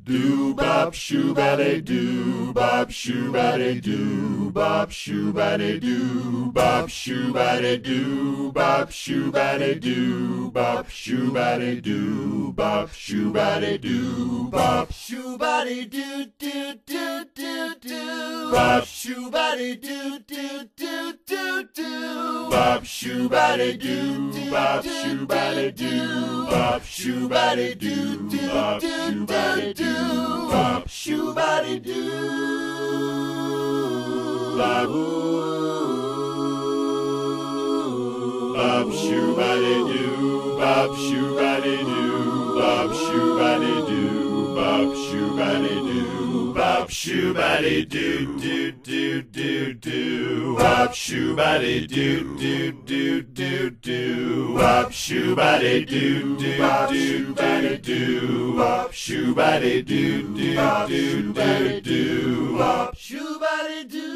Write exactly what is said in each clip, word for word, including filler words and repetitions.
do bop shoebody do bop shoebody do bop shoebody do bop shoebody do bop shoebody do bop shoebody do bop shoebody do bop shoebody do do do do do bop shoebody do do do do do bop shoebody do bop shoebody do bop shoebody do bop shoebody do bop shoebody do bop bop shoebody do bop shoebody do bop shoebody do bop shoebody do bop shoebody do do do do do bop shoebody do do do do do bop shoebody do do do do do bop shoebody do do do do do bop shoebody do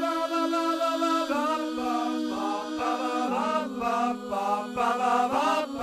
ba ba ba ba ba ba ba ba ba ba ba ba ba